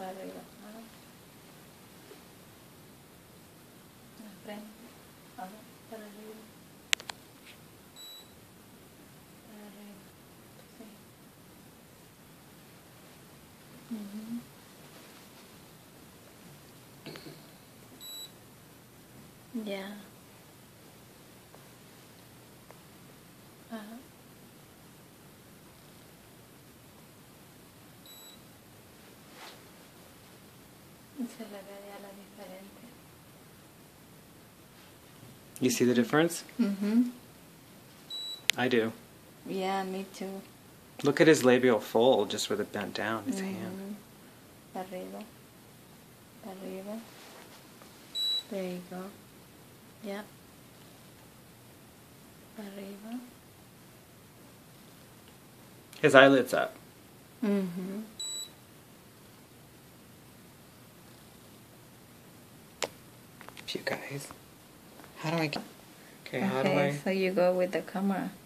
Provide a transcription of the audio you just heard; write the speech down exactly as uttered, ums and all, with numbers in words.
para arriba. Ah. La frente. Ah, para arriba. Para arriba. Sí. Uh-huh. Yeah. Ajá. Se le ve ya la diferencia. You see the difference? Mm-hmm. I do. Yeah, me too. Look at his labial fold just with it bent down, his Mm-hmm. hand. Arriba. Arriba. There you go. Yeah. Arriba. His eyelid's up. Mm-hmm. You guys. How do I get... Okay, Okay, how do I... so you go with the camera.